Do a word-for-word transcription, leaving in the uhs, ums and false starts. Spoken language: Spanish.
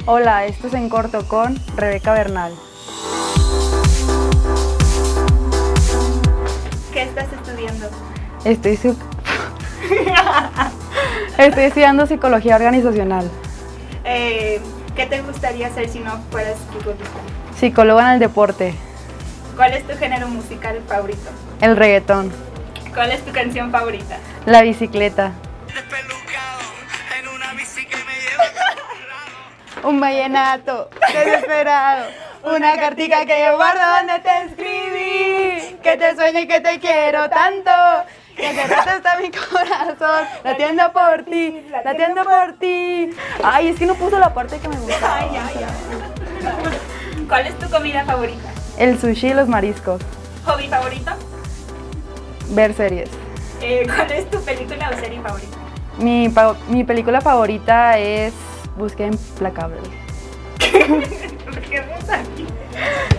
Hola, esto es En Corto con Rebeca Bernal. ¿Qué estás estudiando? Estoy, su... Estoy estudiando psicología organizacional. Eh, ¿Qué te gustaría hacer si no fueras futbolista? Psicóloga en el deporte. ¿Cuál es tu género musical favorito? El reggaetón. ¿Cuál es tu canción favorita? La bicicleta. Un vallenato desesperado, una cartica que yo guardo donde te escribí, que te sueño y que te quiero tanto, que hace rato está mi corazón, latiendo por ti, latiendo por ti. Ay, es que no puso la parte que me gustaba. Ay, ay, ay. ¿Cuál es tu comida favorita? El sushi y los mariscos. ¿Hobby favorito? Ver series. Eh, ¿Cuál es tu película o serie favorita? Mi, mi película favorita es Búsqueda Implacable. ¿Por qué ves aquí?